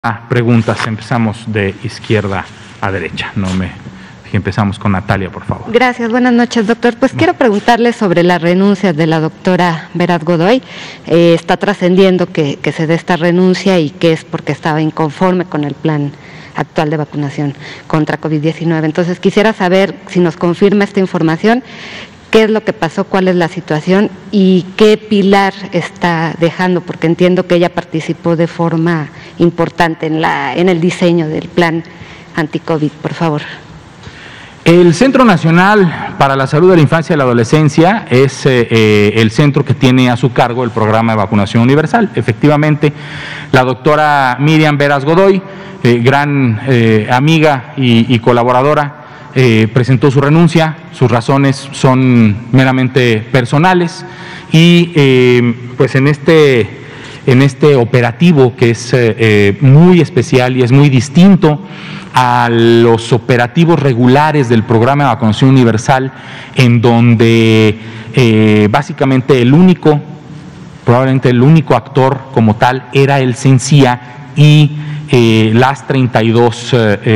Preguntas, empezamos de izquierda a derecha, empezamos con Natalia, por favor. Gracias, buenas noches, doctor. Pues quiero preguntarle sobre la renuncia de la doctora Veras Godoy. Está trascendiendo que se dé esta renuncia y que es porque estaba inconforme con el plan actual de vacunación contra COVID-19. Entonces quisiera saber si nos confirma esta información, qué es lo que pasó, cuál es la situación y qué pilar está dejando, porque entiendo que ella participó de forma importante en el diseño del plan anti-COVID, por favor. El Centro Nacional para la Salud de la Infancia y la Adolescencia es el centro que tiene a su cargo el programa de vacunación universal. Efectivamente, la doctora Miriam Veras Godoy, gran amiga y colaboradora, presentó su renuncia. Sus razones son meramente personales y pues en este operativo que es muy especial y es muy distinto a los operativos regulares del programa de vacunación universal, en donde básicamente probablemente el único actor como tal era el CENSIA y los 32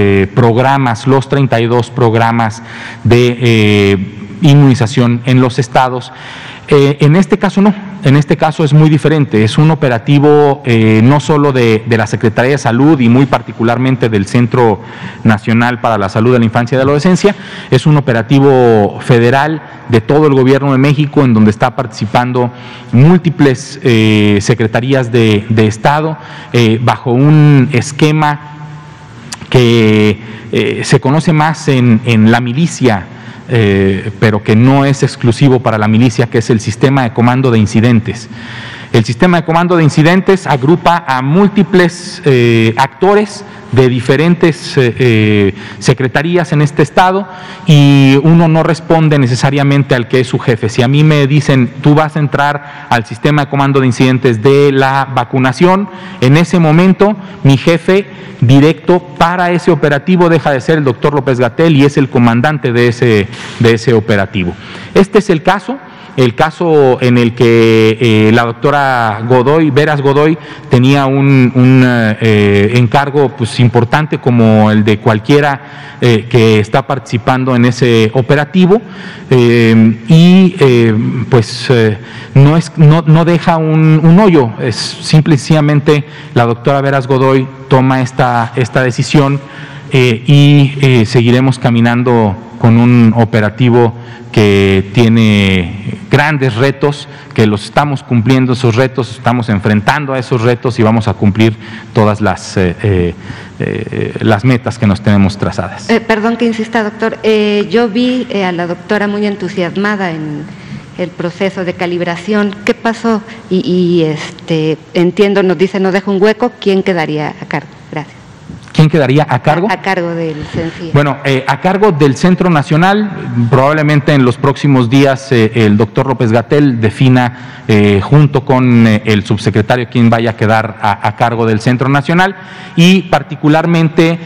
programas de inmunización en los estados. En este caso no, en este caso es muy diferente, es un operativo no solo de la Secretaría de Salud y muy particularmente del Centro Nacional para la Salud de la Infancia y de la Adolescencia, es un operativo federal de todo el Gobierno de México, en donde está participando múltiples secretarías de Estado bajo un esquema que se conoce más en la milicia, pero que no es exclusivo para la milicia, que es el sistema de comando de incidentes. El sistema de comando de incidentes agrupa a múltiples actores de diferentes secretarías en este estado y uno no responde necesariamente al que es su jefe. Si a mí me dicen, tú vas a entrar al sistema de comando de incidentes de la vacunación, en ese momento mi jefe directo para ese operativo deja de ser el doctor López-Gatell y es el comandante de ese operativo. Este es el caso en el que la doctora Veras Godoy tenía un encargo pues importante como el de cualquiera que está participando en ese operativo no deja un hoyo. Es simple y sencillamente la doctora Veras Godoy toma esta decisión y seguiremos caminando con un operativo que tiene grandes retos, que los estamos cumpliendo esos retos, estamos enfrentando a esos retos y vamos a cumplir todas las metas que nos tenemos trazadas. Perdón que insista, doctor. Yo vi a la doctora muy entusiasmada en el proceso de calibración. ¿Qué pasó? Entiendo, nos dice, nos deja un hueco. ¿Quién quedaría a cargo? Gracias. ¿Quién quedaría a cargo? A cargo del CENSIA. Bueno, a cargo del Centro Nacional, probablemente en los próximos días el doctor López-Gatell defina junto con el subsecretario quién vaya a quedar a cargo del Centro Nacional y particularmente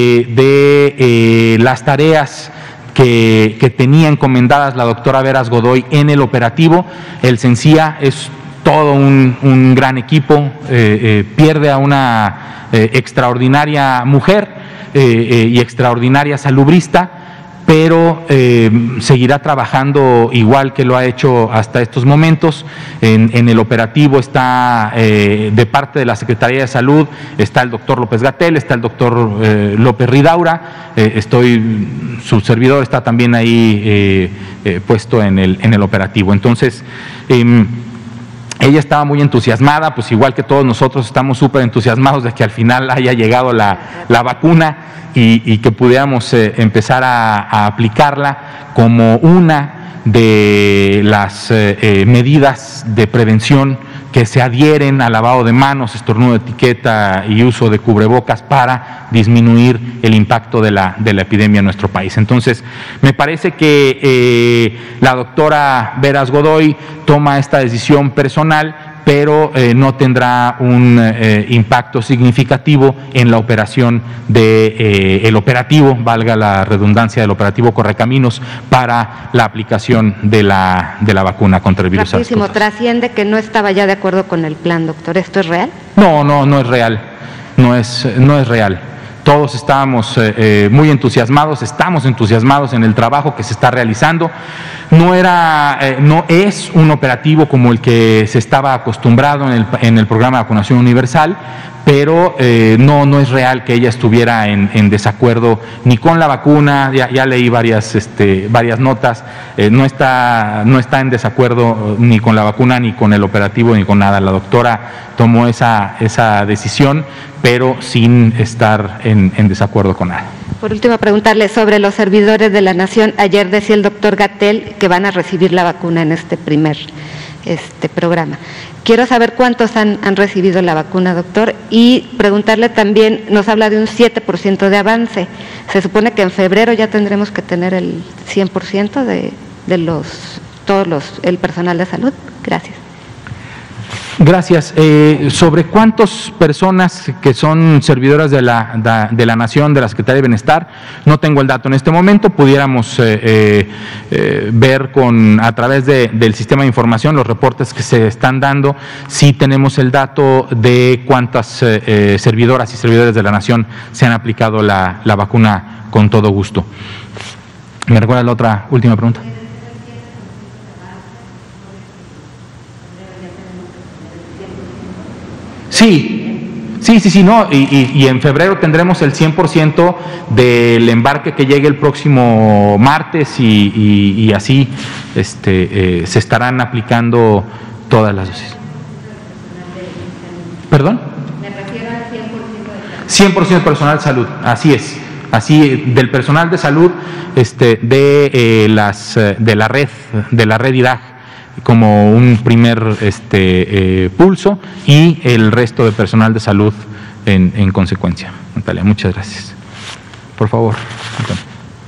de las tareas que tenía encomendadas la doctora Veras Godoy en el operativo. El CENSIA es todo un gran equipo, pierde a una extraordinaria mujer y extraordinaria salubrista, pero seguirá trabajando igual que lo ha hecho hasta estos momentos. En el operativo está de parte de la Secretaría de Salud, está el doctor López-Gatell, está el doctor López Ridaura, su servidor está también ahí puesto en el operativo. Entonces, ella estaba muy entusiasmada, pues igual que todos nosotros estamos súper entusiasmados de que al final haya llegado la vacuna y que pudiéramos empezar a aplicarla como una de las medidas de prevención que se adhieren al lavado de manos, estornudo de etiqueta y uso de cubrebocas para disminuir el impacto de la epidemia en nuestro país. Entonces, me parece que la doctora Veras Godoy toma esta decisión personal, pero no tendrá un impacto significativo en la operación el operativo, valga la redundancia, del operativo Correcaminos para la aplicación de la vacuna contra el virus SARS-CoV-2. Trasciende que no estaba ya de acuerdo con el plan, doctor. ¿Esto es real? No es real. no es real. Todos estábamos muy entusiasmados, estamos entusiasmados en el trabajo que se está realizando. No es un operativo como el que se estaba acostumbrado en el programa de vacunación universal, pero no es real que ella estuviera en desacuerdo ni con la vacuna. Ya leí varias notas. No está en desacuerdo ni con la vacuna, ni con el operativo, ni con nada. La doctora tomó esa decisión, pero sin estar en desacuerdo con nada. Por último, preguntarle sobre los servidores de la Nación. Ayer decía el doctor Gatell que van a recibir la vacuna en este primer programa. Quiero saber cuántos han recibido la vacuna, doctor, y preguntarle también, nos habla de un 7% de avance. Se supone que en febrero ya tendremos que tener el 100% de el personal de salud. Gracias. Gracias. Sobre cuántas personas que son servidoras de la Nación, de la Secretaría de Bienestar, no tengo el dato en este momento. Pudiéramos ver a través del sistema de información los reportes que se están dando. Sí tenemos el dato de cuántas servidoras y servidores de la Nación se han aplicado la vacuna con todo gusto. ¿Me recuerda la otra última pregunta? Sí, no, y en febrero tendremos el 100% del embarque que llegue el próximo martes y así se estarán aplicando todas las dosis. ¿Perdón? Me refiero al 100% del personal de salud, así es. Así, del personal de salud de la red IDAG, como un primer pulso, y el resto de personal de salud en consecuencia. Natalia, muchas gracias. Por favor, Antonio.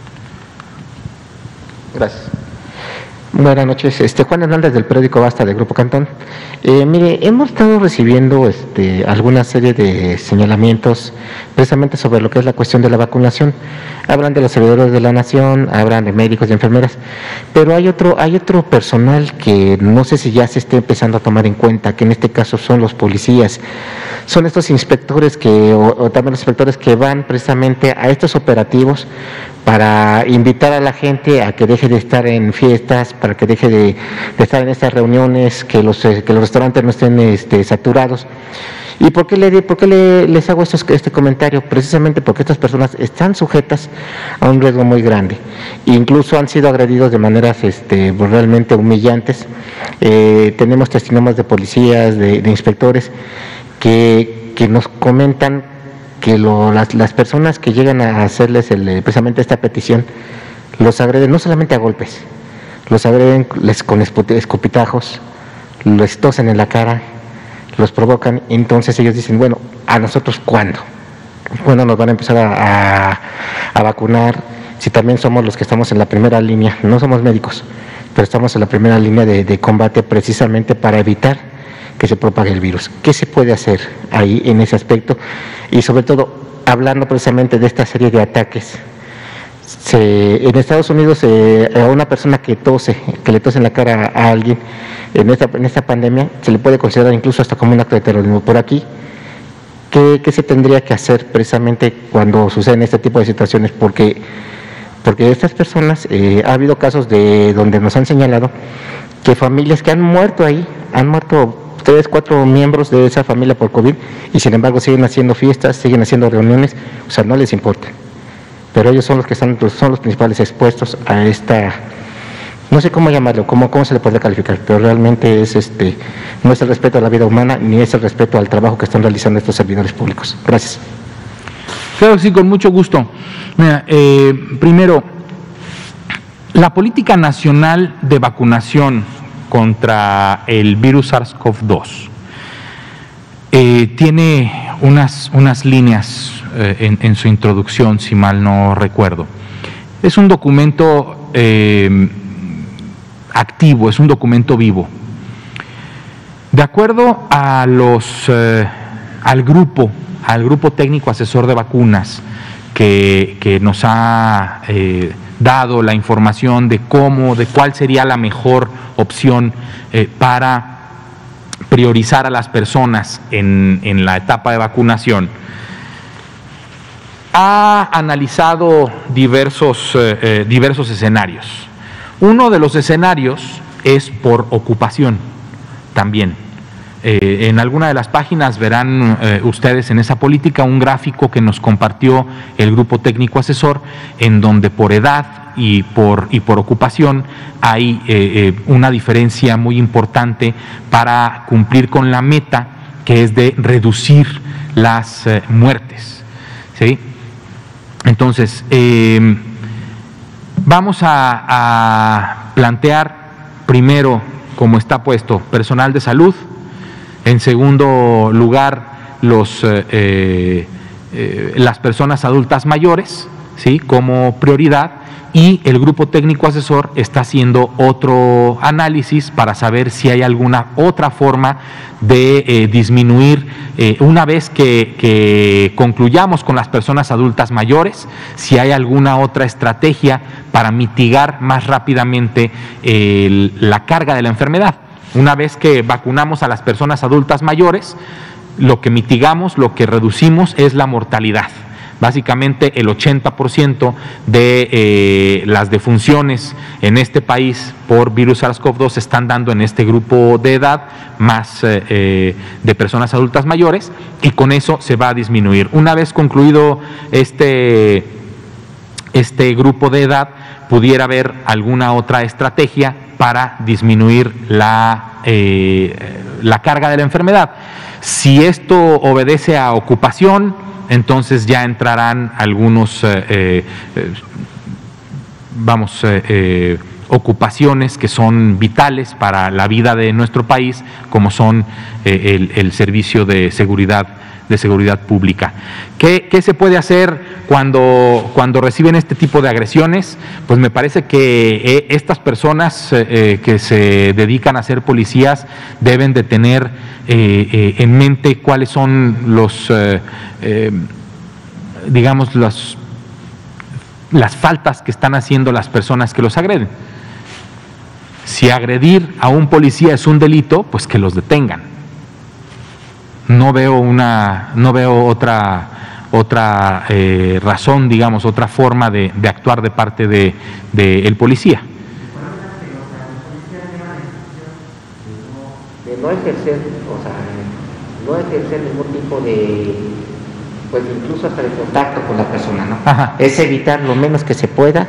Gracias. Buenas noches, Juan Hernández del periódico Basta de Grupo Cantón. Mire, hemos estado recibiendo alguna serie de señalamientos precisamente sobre lo que es la cuestión de la vacunación. Hablan de los servidores de la Nación, hablan de médicos y enfermeras, pero hay otro personal que no sé si ya se esté empezando a tomar en cuenta, que en este caso son los policías. Son estos inspectores o también los inspectores que van precisamente a estos operativos para invitar a la gente a que deje de estar en fiestas, para que deje de estar en estas reuniones, que los restaurantes no estén saturados. ¿Y por qué les hago este comentario? Precisamente porque estas personas están sujetas a un riesgo muy grande. Incluso han sido agredidos de maneras realmente humillantes. Tenemos testimonios de policías, de inspectores, que nos comentan que las personas que llegan a hacerles precisamente esta petición, los agreden no solamente a golpes, los agreden con escupitajos, les tosen en la cara, los provocan. Entonces ellos dicen, bueno, ¿a nosotros cuándo? ¿Cuándo nos van a empezar a vacunar? Si también somos los que estamos en la primera línea, no somos médicos, pero estamos en la primera línea de combate precisamente para evitar que se propague el virus. ¿Qué se puede hacer ahí en ese aspecto? Y sobre todo, hablando precisamente de esta serie de ataques, en Estados Unidos a una persona que le tose en la cara a alguien en esta pandemia, se le puede considerar incluso hasta como un acto de terrorismo. Por aquí, ¿qué se tendría que hacer precisamente cuando suceden este tipo de situaciones? Porque estas personas, ha habido casos donde nos han señalado que familias que han muerto ahí, han muerto 3, 4 miembros de esa familia por COVID, y sin embargo siguen haciendo fiestas, siguen haciendo reuniones, o sea, no les importa. Pero ellos son los que son los principales expuestos a esta, no sé cómo llamarlo, cómo se le podría calificar, pero realmente no es el respeto a la vida humana, ni es el respeto al trabajo que están realizando estos servidores públicos. Gracias. Claro que sí, con mucho gusto. Mira, primero, la política nacional de vacunación contra el virus SARS-CoV-2 tiene unas líneas en su introducción, si mal no recuerdo. Es un documento activo, es un documento vivo. De acuerdo a al grupo técnico asesor de vacunas que nos ha dado la información de cuál sería la mejor opción para priorizar a las personas en la etapa de vacunación, ha analizado diversos escenarios. Uno de los escenarios es por ocupación también. En alguna de las páginas verán ustedes en esa política un gráfico que nos compartió el grupo técnico asesor, en donde por edad y por ocupación hay una diferencia muy importante para cumplir con la meta, que es de reducir las muertes, ¿sí? Entonces, vamos a plantear primero, como está puesto, personal de salud. En segundo lugar, las personas adultas mayores, ¿sí?, como prioridad, y el grupo técnico asesor está haciendo otro análisis para saber si hay alguna otra forma de disminuir, una vez que concluyamos con las personas adultas mayores, si hay alguna otra estrategia para mitigar más rápidamente la carga de la enfermedad. Una vez que vacunamos a las personas adultas mayores, lo que mitigamos, lo que reducimos es la mortalidad. Básicamente el 80% de las defunciones en este país por virus SARS-CoV-2 se están dando en este grupo de edad, más de personas adultas mayores, y con eso se va a disminuir. Una vez concluido este grupo de edad, pudiera haber alguna otra estrategia para disminuir la carga de la enfermedad. Si esto obedece a ocupación, entonces ya entrarán algunos, ocupaciones que son vitales para la vida de nuestro país, como son el servicio de seguridad pública. ¿Qué se puede hacer cuando reciben este tipo de agresiones? Pues me parece que estas personas que se dedican a ser policías deben de tener en mente cuáles son las faltas que están haciendo las personas que los agreden. Si agredir a un policía es un delito, pues que los detengan. No veo otra razón, digamos, otra forma de actuar de parte del policía. De no ejercer, no ejercer ningún tipo de, pues incluso hasta de contacto con la persona, ¿no? Ajá. Es evitar lo menos que se pueda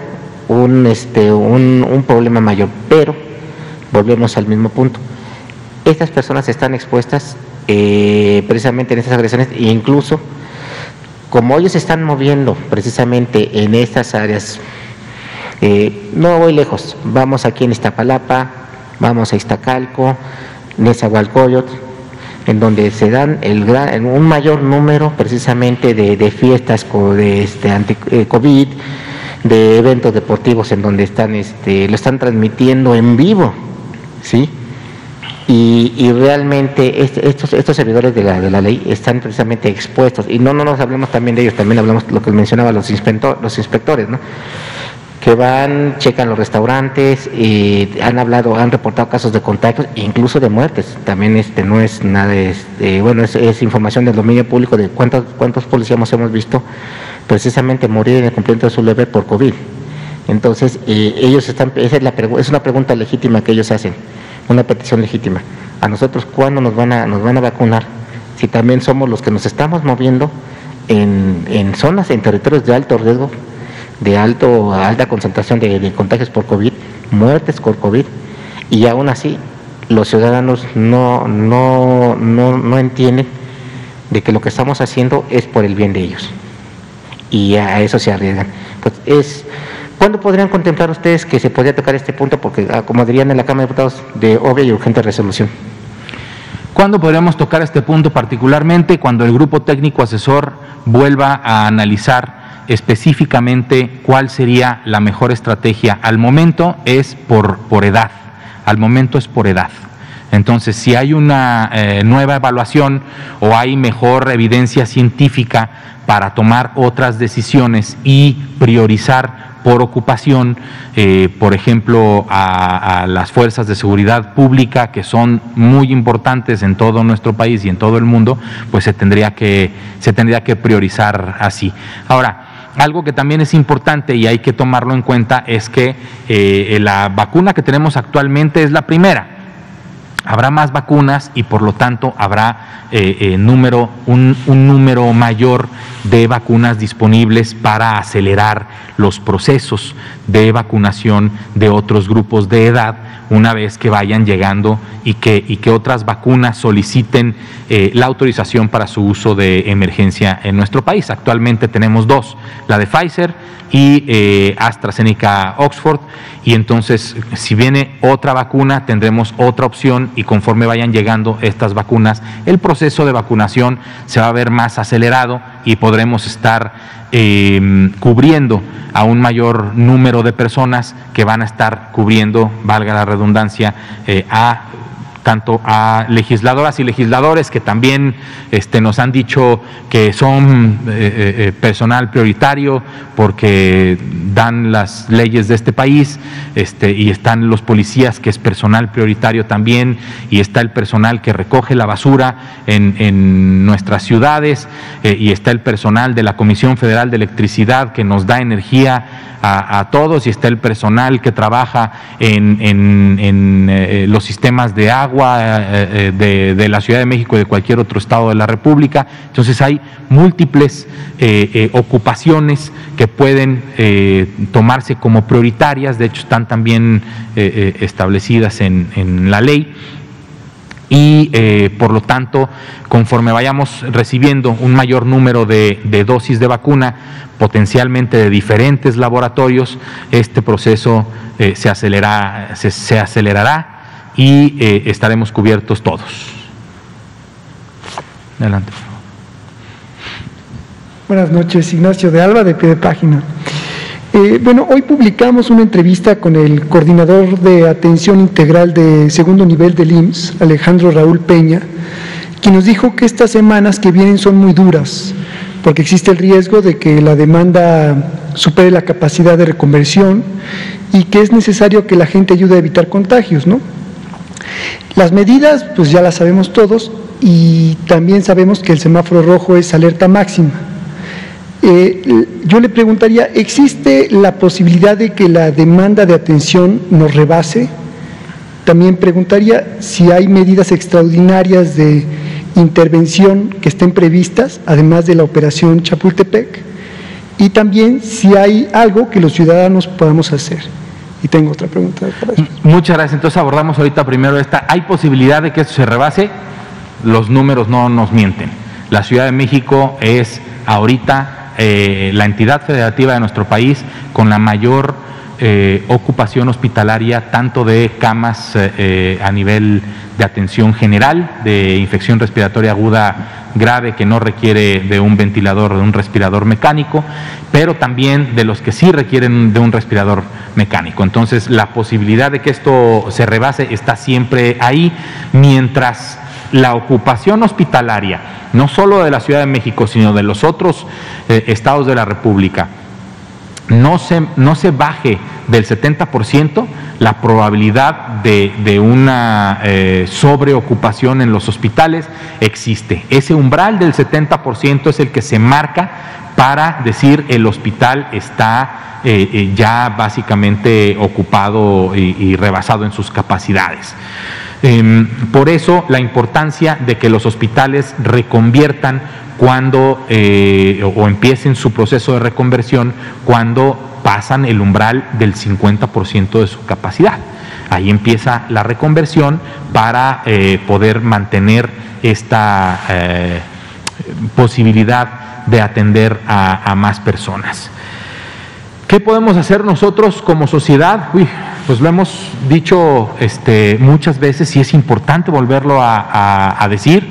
un problema mayor, pero volvemos al mismo punto. Estas personas están expuestas precisamente en estas agresiones, e incluso como ellos se están moviendo precisamente en estas áreas, no voy lejos, vamos aquí en Iztapalapa, vamos a Iztacalco, Nezahualcóyotl, en donde se dan un mayor número precisamente de fiestas anti-COVID, de eventos deportivos en donde lo están transmitiendo en vivo, ¿sí? Y realmente estos servidores de la ley están precisamente expuestos, y no nos hablemos también de ellos, también hablamos lo que mencionaba los inspectores, ¿no?, que van, checan los restaurantes, han reportado casos de contagios, incluso de muertes. También no es nada, es información del dominio público de cuántos policías hemos visto precisamente morir en el cumplimiento de su deber por COVID. Entonces, ellos es una pregunta legítima que ellos hacen, una petición legítima. A nosotros, ¿cuándo nos van a vacunar? Si también somos los que nos estamos moviendo en zonas, en territorios de alto riesgo, de alta concentración de contagios por COVID, muertes por COVID, y aún así los ciudadanos no entienden de que lo que estamos haciendo es por el bien de ellos, y a eso se arriesgan. Pues ¿cuándo podrían contemplar ustedes que se podría tocar este punto? Porque, como dirían en la Cámara de Diputados, de obvia y urgente resolución. ¿Cuándo podríamos tocar este punto particularmente? Cuando el grupo técnico asesor vuelva a analizar específicamente cuál sería la mejor estrategia. Al momento es por edad, Entonces, si hay una nueva evaluación o hay mejor evidencia científica para tomar otras decisiones y priorizar por ocupación, por ejemplo, a las fuerzas de seguridad pública, que son muy importantes en todo nuestro país y en todo el mundo, pues se tendría que priorizar así. Ahora, algo que también es importante y hay que tomarlo en cuenta es que la vacuna que tenemos actualmente es la primera. Habrá más vacunas y por lo tanto habrá un número mayor de vacunas disponibles para acelerar los procesos de vacunación de otros grupos de edad una vez que vayan llegando y que otras vacunas soliciten la autorización para su uso de emergencia en nuestro país. Actualmente tenemos dos, la de Pfizer y AstraZeneca Oxford, y entonces si viene otra vacuna tendremos otra opción, y conforme vayan llegando estas vacunas el proceso de vacunación se va a ver más acelerado y podremos estar cubriendo a un mayor número de personas que van a estar cubriendo, valga la redundancia, tanto a legisladoras y legisladores que también nos han dicho que son personal prioritario porque dan las leyes de este país, y están los policías, que es personal prioritario también, y está el personal que recoge la basura en nuestras ciudades, y está el personal de la Comisión Federal de Electricidad que nos da energía a todos, y está el personal que trabaja en los sistemas de agua de la Ciudad de México y de cualquier otro estado de la República. Entonces hay múltiples ocupaciones que pueden tomarse como prioritarias, de hecho están también establecidas en la ley. Y por lo tanto, conforme vayamos recibiendo un mayor número de dosis de vacuna, potencialmente de diferentes laboratorios, este proceso se acelerará y estaremos cubiertos todos. Adelante, por favor. Buenas noches, Ignacio de Alba, de Pie de Página. Hoy publicamos una entrevista con el coordinador de atención integral de segundo nivel del IMSS, Alejandro Raúl Peña, quien nos dijo que estas semanas que vienen son muy duras, porque existe el riesgo de que la demanda supere la capacidad de reconversión y que es necesario que la gente ayude a evitar contagios, ¿no? Las medidas, pues ya las sabemos todos, y también sabemos que el semáforo rojo es alerta máxima. Yo le preguntaría, ¿existe la posibilidad de que la demanda de atención nos rebase? También preguntaría si hay medidas extraordinarias de intervención que estén previstas, además de la operación Chapultepec, y también si hay algo que los ciudadanos podamos hacer. Y tengo otra pregunta para eso. Muchas gracias. Entonces abordamos ahorita primero esta. ¿Hay posibilidad de que esto se rebase? Los números no nos mienten. La Ciudad de México es ahorita la entidad federativa de nuestro país con la mayor ocupación hospitalaria, tanto de camas a nivel de atención general, de infección respiratoria aguda grave que no requiere de un ventilador, de un respirador mecánico, pero también de los que sí requieren de un respirador mecánico. Entonces, la posibilidad de que esto se rebase está siempre ahí, mientras la ocupación hospitalaria, no solo de la Ciudad de México, sino de los otros estados de la República, no se baje del 70%, la probabilidad de una sobreocupación en los hospitales existe. Ese umbral del 70% es el que se marca para decir el hospital está ya básicamente ocupado y rebasado en sus capacidades. Por eso la importancia de que los hospitales reconviertan cuando o empiecen su proceso de reconversión cuando pasan el umbral del 50% de su capacidad. Ahí empieza la reconversión para poder mantener esta posibilidad de atender a más personas. ¿Qué podemos hacer nosotros como sociedad? Pues lo hemos dicho muchas veces y es importante volverlo a decir.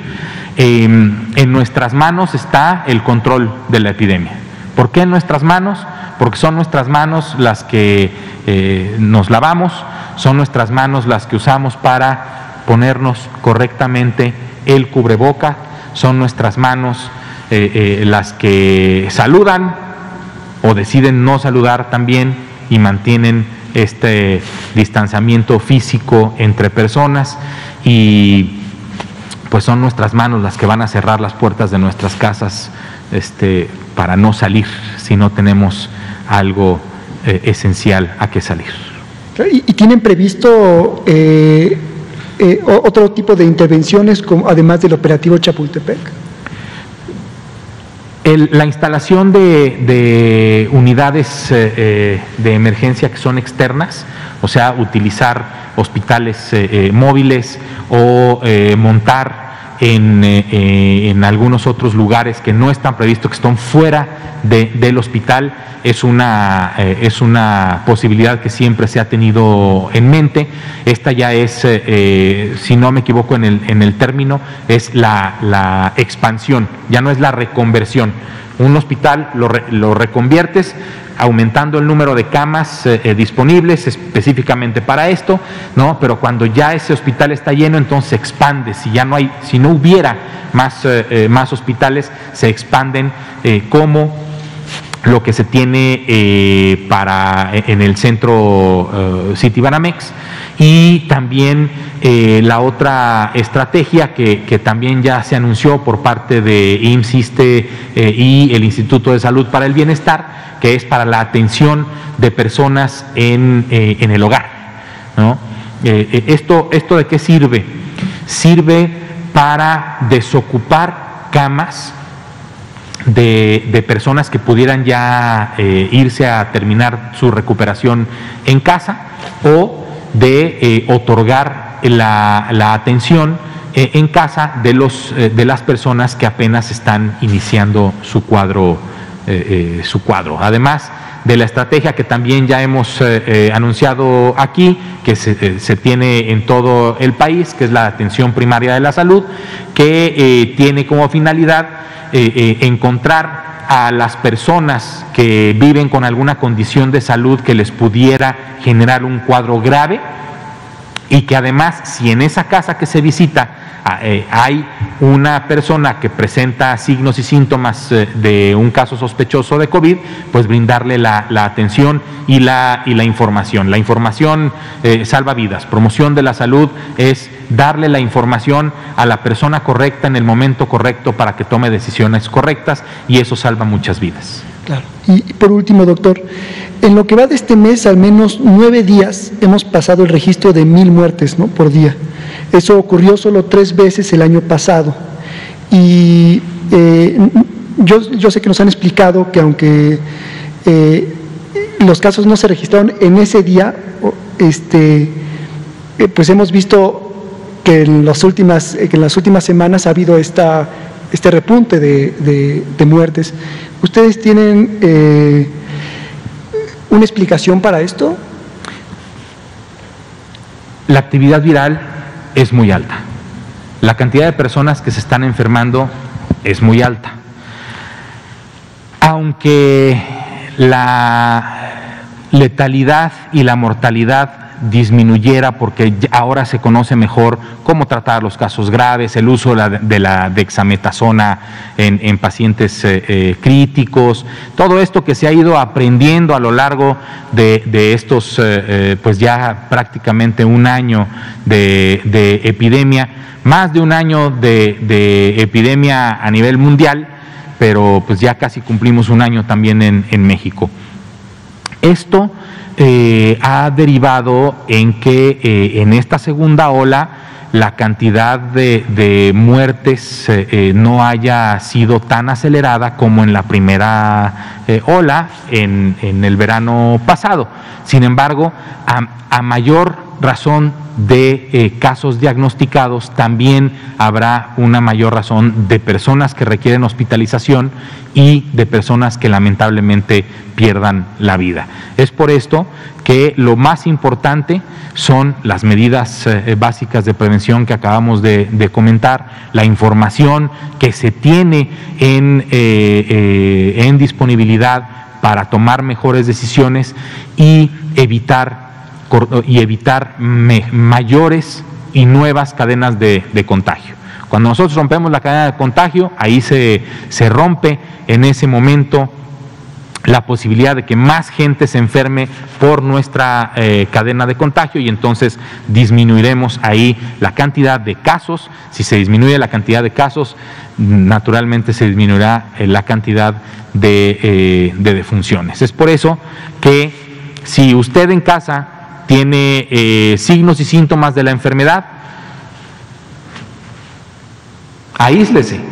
En nuestras manos está el control de la epidemia. ¿Por qué en nuestras manos? Porque son nuestras manos las que nos lavamos, son nuestras manos las que usamos para ponernos correctamente el cubreboca, son nuestras manos las que saludan o deciden no saludar también y mantienen este distanciamiento físico entre personas, y pues son nuestras manos las que van a cerrar las puertas de nuestras casas para no salir si no tenemos algo esencial a que salir. ¿Y tienen previsto otro tipo de intervenciones además del operativo Chapultepec? La instalación de unidades de emergencia que son externas, o sea, utilizar hospitales móviles o montar en algunos otros lugares que no están previstos, que están fuera del hospital, es una posibilidad que siempre se ha tenido en mente. Esta ya es, si no me equivoco en el término, es la expansión, ya no es la reconversión. Un hospital lo reconviertes aumentando el número de camas disponibles específicamente para esto, ¿no? Pero cuando ya ese hospital está lleno, entonces se expande. Si no hubiera más hospitales, se expanden como lo que se tiene en el centro Citibanamex. Y también la otra estrategia que también ya se anunció por parte de IMSS, ISSSTE y el Instituto de Salud para el Bienestar, que es para la atención de personas en el hogar, ¿no? ¿Esto de qué sirve? Sirve para desocupar camas de personas que pudieran ya irse a terminar su recuperación en casa, o de otorgar la atención en casa de las personas que apenas están iniciando su cuadro. Además de la estrategia que también ya hemos anunciado aquí, que se tiene en todo el país, que es la atención primaria de la salud, que tiene como finalidad encontrar a las personas que viven con alguna condición de salud que les pudiera generar un cuadro grave, y que además, si en esa casa que se visita hay una persona que presenta signos y síntomas de un caso sospechoso de COVID, pues brindarle la atención y la información. La información salva vidas. Promoción de la salud es darle la información a la persona correcta en el momento correcto para que tome decisiones correctas, y eso salva muchas vidas. Claro. Y por último, doctor, en lo que va de este mes, al menos 9 días hemos pasado el registro de 1,000 muertes, ¿no?, por día. Eso ocurrió solo 3 veces el año pasado. Y yo sé que nos han explicado que aunque los casos no se registraron en ese día, pues hemos visto que en las últimas semanas ha habido este repunte de muertes. ¿Ustedes tienen una explicación para esto? La actividad viral es muy alta. La cantidad de personas que se están enfermando es muy alta. Aunque la letalidad y la mortalidad disminuyera, porque ahora se conoce mejor cómo tratar los casos graves, el uso de la dexametasona en pacientes críticos, todo esto que se ha ido aprendiendo a lo largo de estos pues ya prácticamente un año de epidemia, más de un año de epidemia a nivel mundial, pero pues ya casi cumplimos un año también en México. Esto ha derivado en que en esta segunda ola la cantidad de muertes no haya sido tan acelerada como en la primera ola en el verano pasado. Sin embargo, a mayor razón de casos diagnosticados, también habrá una mayor razón de personas que requieren hospitalización y de personas que lamentablemente pierdan la vida. Es por esto que lo más importante son las medidas básicas de prevención que acabamos de comentar, la información que se tiene en disponibilidad para tomar mejores decisiones y evitar mayores y nuevas cadenas de contagio. Cuando nosotros rompemos la cadena de contagio, ahí se rompe en ese momento la posibilidad de que más gente se enferme por nuestra cadena de contagio, y entonces disminuiremos ahí la cantidad de casos. Si se disminuye la cantidad de casos, naturalmente se disminuirá la cantidad de defunciones. Es por eso que si usted en casa tiene signos y síntomas de la enfermedad, aíslese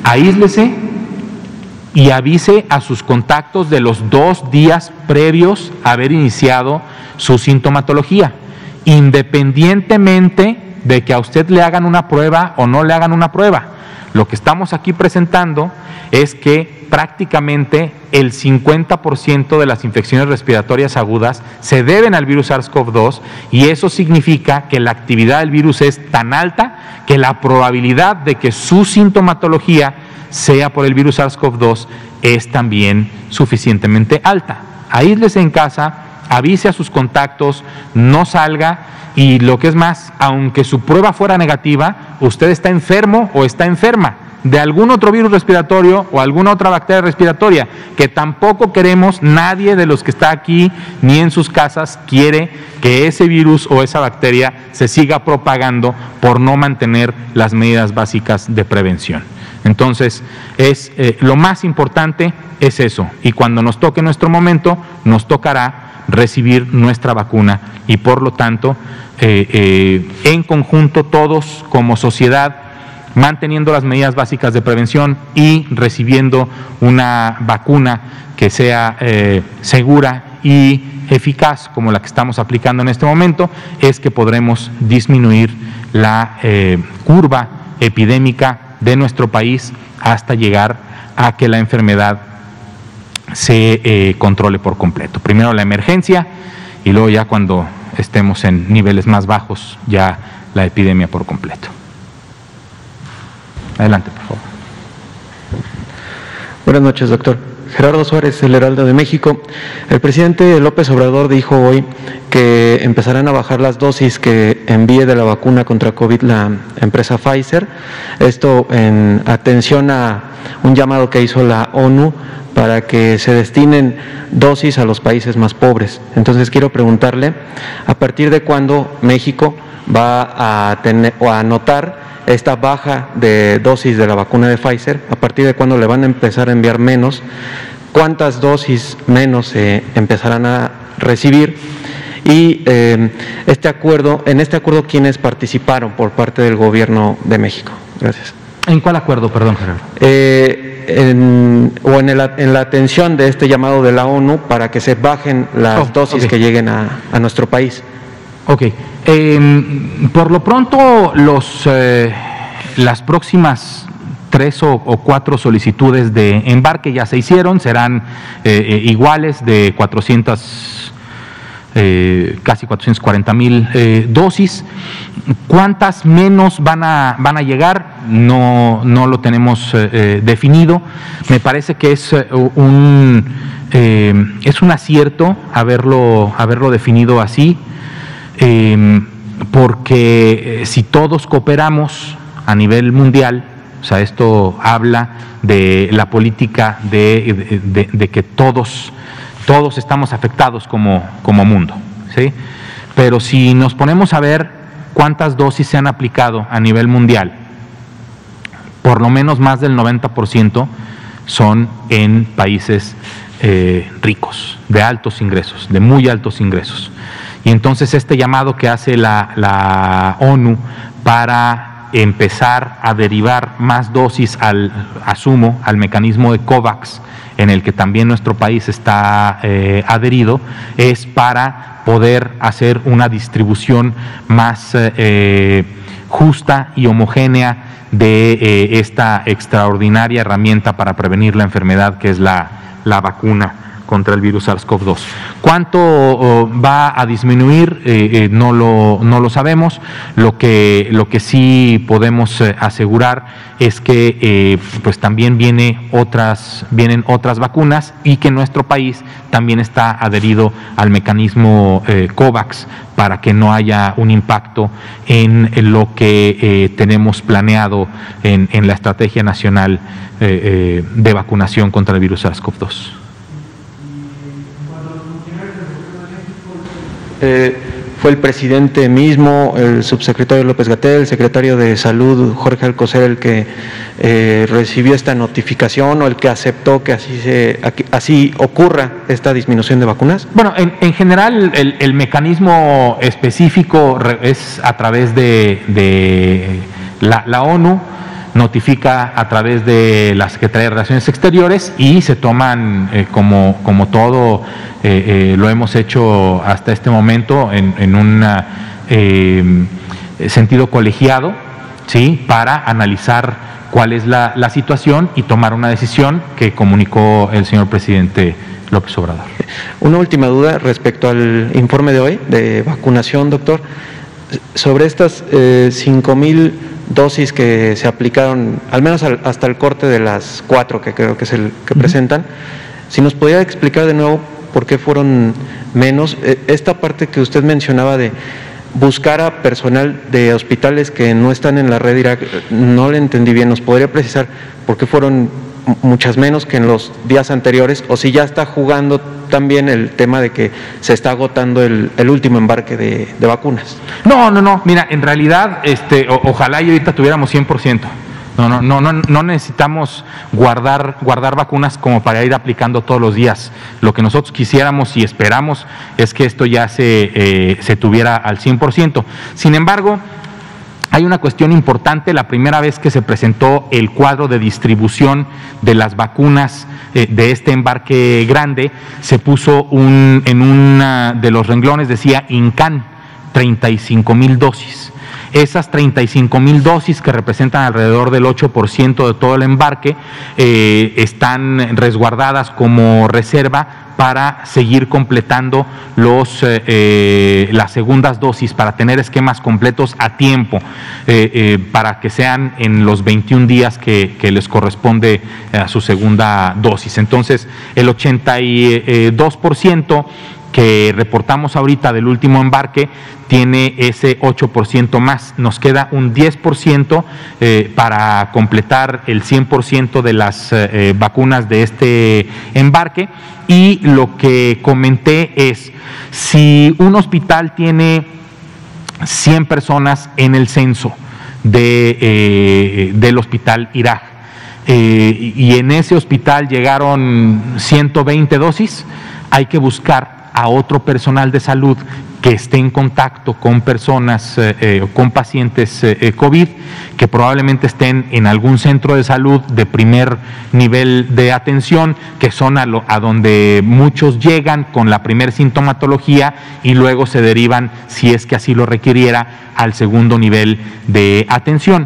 y avise a sus contactos de los 2 días previos a haber iniciado su sintomatología, independientemente de que a usted le hagan una prueba o no le hagan una prueba. Lo que estamos aquí presentando es que prácticamente el 50% de las infecciones respiratorias agudas se deben al virus SARS-CoV-2, y eso significa que la actividad del virus es tan alta que la probabilidad de que su sintomatología sea por el virus SARS-CoV-2 es también suficientemente alta. Aíslese en casa, avise a sus contactos, no salga, y lo que es más, aunque su prueba fuera negativa, usted está enfermo o está enferma de algún otro virus respiratorio o alguna otra bacteria respiratoria, que tampoco queremos. Nadie de los que está aquí ni en sus casas quiere que ese virus o esa bacteria se siga propagando por no mantener las medidas básicas de prevención. Entonces, lo más importante es eso, y cuando nos toque nuestro momento, nos tocará recibir nuestra vacuna, y por lo tanto, en conjunto todos como sociedad, manteniendo las medidas básicas de prevención y recibiendo una vacuna que sea segura y eficaz como la que estamos aplicando en este momento, es que podremos disminuir la curva epidémica de nuestro país hasta llegar a que la enfermedad se controle por completo. Primero la emergencia, y luego ya cuando estemos en niveles más bajos, ya la epidemia por completo. Adelante, por favor. Buenas noches, doctor. Gerardo Suárez, El Heraldo de México. El presidente López Obrador dijo hoy que empezarán a bajar las dosis que envíe de la vacuna contra COVID la empresa Pfizer. Esto en atención a un llamado que hizo la ONU para que se destinen dosis a los países más pobres. Entonces quiero preguntarle, ¿a partir de cuándo México va a tener o a notar esta baja de dosis de la vacuna de Pfizer? ¿A partir de cuándo le van a empezar a enviar menos? ¿Cuántas dosis menos se empezarán a recibir? Y en este acuerdo, ¿quiénes participaron por parte del gobierno de México? Gracias. ¿En cuál acuerdo, perdón, Gerardo? En la atención de este llamado de la ONU para que se bajen las dosis que lleguen a nuestro país. Ok. Por lo pronto, las próximas 3 o 4 solicitudes de embarque ya se hicieron, serán iguales, de casi 440,000 dosis. ¿Cuántas menos van a llegar? No lo tenemos definido. Me parece que es un acierto haberlo definido así. Porque si todos cooperamos a nivel mundial, o sea, esto habla de la política de que todos estamos afectados como mundo, ¿sí? Pero si nos ponemos a ver cuántas dosis se han aplicado a nivel mundial, por lo menos más del 90% son en países ricos, de altos ingresos, de muy altos ingresos. Y entonces este llamado que hace la ONU para empezar a derivar más dosis al mecanismo de COVAX, en el que también nuestro país está adherido, es para poder hacer una distribución más justa y homogénea de esta extraordinaria herramienta para prevenir la enfermedad que es la vacuna contra el virus SARS-CoV-2. ¿Cuánto va a disminuir? No lo sabemos. Lo que sí podemos asegurar es que pues también vienen otras vacunas, y que nuestro país también está adherido al mecanismo COVAX, para que no haya un impacto en lo que tenemos planeado en la Estrategia Nacional de Vacunación contra el virus SARS-CoV-2. fue el presidente mismo, el subsecretario López-Gatell, el secretario de Salud Jorge Alcocer el que recibió esta notificación o el que aceptó que así ocurra esta disminución de vacunas? Bueno, en general el mecanismo específico es a través de la ONU, notifica a través de la Secretaría de Relaciones Exteriores y se toman como todo lo hemos hecho hasta este momento en un sentido colegiado, ¿sí?, para analizar cuál es la situación y tomar una decisión que comunicó el señor presidente López Obrador. Una última duda respecto al informe de hoy de vacunación, doctor. Sobre estas 5,000 dosis que se aplicaron, al menos hasta el corte de las 4, que creo que es el que presentan, si nos podría explicar de nuevo por qué fueron menos. Esta parte que usted mencionaba de buscar a personal de hospitales que no están en la red IRAC, no le entendí bien. ¿Nos podría precisar por qué fueron muchas menos que en los días anteriores, o si ya está jugando también el tema de que se está agotando el último embarque de vacunas? No, mira, en realidad ojalá y ahorita tuviéramos 100%. No necesitamos guardar vacunas como para ir aplicando todos los días. Lo que nosotros quisiéramos y esperamos es que esto ya se tuviera al 100%. Sin embargo, hay una cuestión importante. La primera vez que se presentó el cuadro de distribución de las vacunas de este embarque grande, se puso en una de los renglones, decía INCAN, 35,000 dosis. Esas 35,000 dosis, que representan alrededor del 8% de todo el embarque, están resguardadas como reserva para seguir completando las segundas dosis, para tener esquemas completos a tiempo, para que sean en los 21 días que les corresponde a su segunda dosis. Entonces, el 82% que reportamos ahorita del último embarque tiene ese 8% más. Nos queda un 10% para completar el 100% de las vacunas de este embarque. Y lo que comenté es, si un hospital tiene 100 personas en el censo del hospital IRAC, y en ese hospital llegaron 120 dosis, hay que buscar a otro personal de salud que esté en contacto con personas, con pacientes COVID, que probablemente estén en algún centro de salud de primer nivel de atención, que son a donde muchos llegan con la primer sintomatología y luego se derivan, si es que así lo requiriera, al segundo nivel de atención.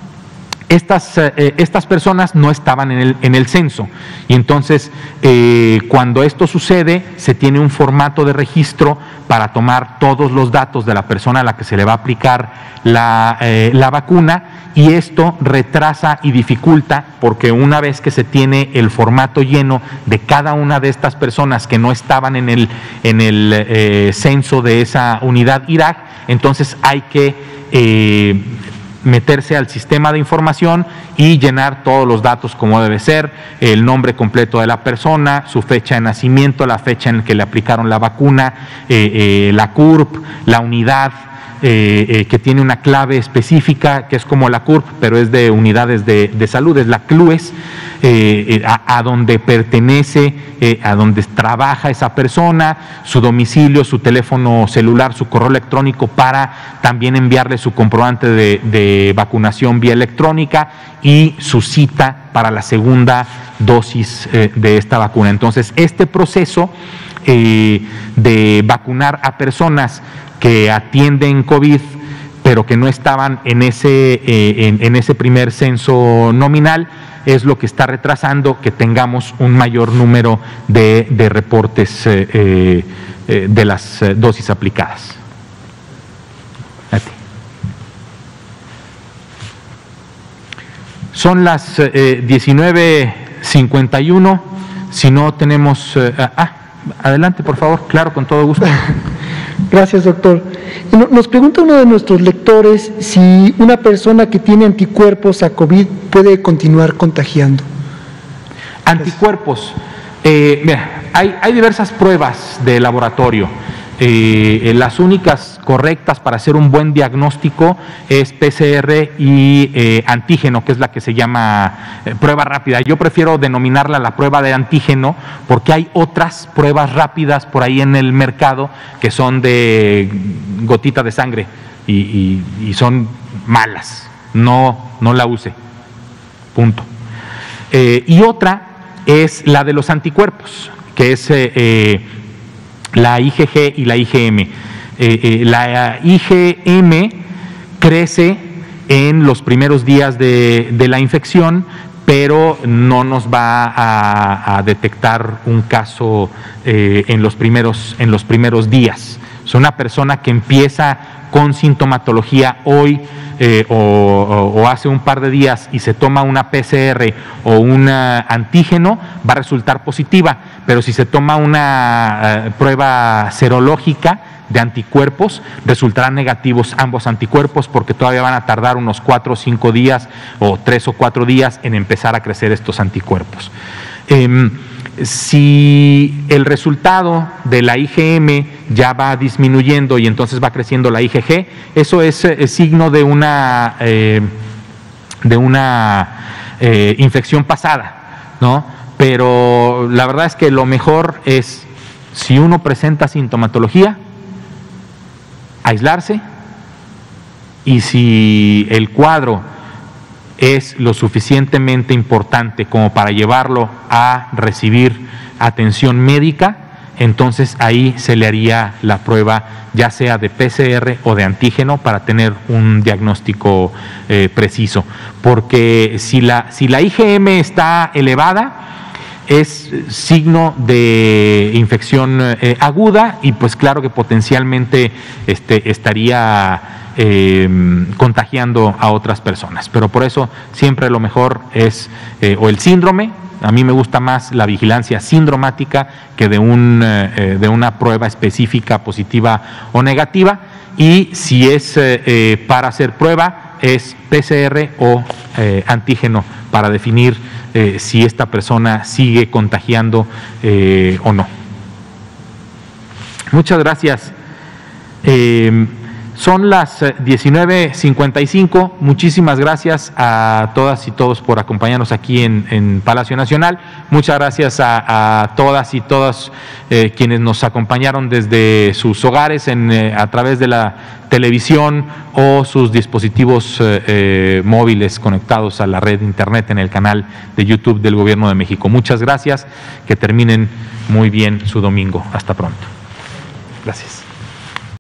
Estas personas no estaban en el censo, y entonces cuando esto sucede se tiene un formato de registro para tomar todos los datos de la persona a la que se le va a aplicar la vacuna, y esto retrasa y dificulta, porque una vez que se tiene el formato lleno de cada una de estas personas que no estaban en el censo de esa unidad IRAC, entonces hay que meterse al sistema de información y llenar todos los datos como debe ser, el nombre completo de la persona, su fecha de nacimiento, la fecha en que le aplicaron la vacuna, la CURP, la unidad, que tiene una clave específica, que es como la CURP, pero es de unidades de salud, es la CLUES, a donde pertenece, a donde trabaja esa persona, su domicilio, su teléfono celular, su correo electrónico, para también enviarle su comprobante de vacunación vía electrónica y su cita para la segunda dosis de esta vacuna. Entonces, este proceso de vacunar a personas que atienden COVID, pero que no estaban en ese primer censo nominal, es lo que está retrasando que tengamos un mayor número de reportes de las dosis aplicadas. A ti. Son las 19:51. Si no tenemos... adelante, por favor. Claro, con todo gusto. Gracias, doctor. Nos pregunta uno de nuestros lectores si una persona que tiene anticuerpos a COVID puede continuar contagiando. Anticuerpos. Mira, hay diversas pruebas de laboratorio. Las únicas correctas para hacer un buen diagnóstico es PCR y antígeno, que es la que se llama prueba rápida. Yo prefiero denominarla la prueba de antígeno porque hay otras pruebas rápidas por ahí en el mercado que son de gotita de sangre y son malas. No la use. Punto. Y otra es la de los anticuerpos, que es la IgG y la IgM. La IgM crece en los primeros días de la infección, pero no nos va a detectar un caso en los primeros días. Es una persona que empieza con sintomatología hoy o hace un par de días y se toma una PCR o un antígeno, va a resultar positiva, pero si se toma una prueba serológica de anticuerpos, resultarán negativos ambos anticuerpos porque todavía van a tardar unos 4 o 5 días o 3 o 4 días en empezar a crecer estos anticuerpos. Si el resultado de la IgM ya va disminuyendo y entonces va creciendo la IgG, eso es signo de una infección pasada, ¿no? Pero la verdad es que lo mejor es, si uno presenta sintomatología, aislarse, y si el cuadro es lo suficientemente importante como para llevarlo a recibir atención médica, entonces ahí se le haría la prueba ya sea de PCR o de antígeno para tener un diagnóstico preciso. Porque si la IgM está elevada, es signo de infección aguda y pues claro que potencialmente estaría contagiando a otras personas. Pero por eso siempre lo mejor es o el síndrome. A mí me gusta más la vigilancia sindromática que de una prueba específica positiva o negativa, y si es para hacer prueba es PCR o antígeno para definir si esta persona sigue contagiando o no. Muchas gracias. Son las 19:55. Muchísimas gracias a todas y todos por acompañarnos aquí en Palacio Nacional. Muchas gracias a todas y todos quienes nos acompañaron desde sus hogares a través de la televisión o sus dispositivos móviles conectados a la red de internet en el canal de YouTube del Gobierno de México. Muchas gracias. Que terminen muy bien su domingo. Hasta pronto. Gracias.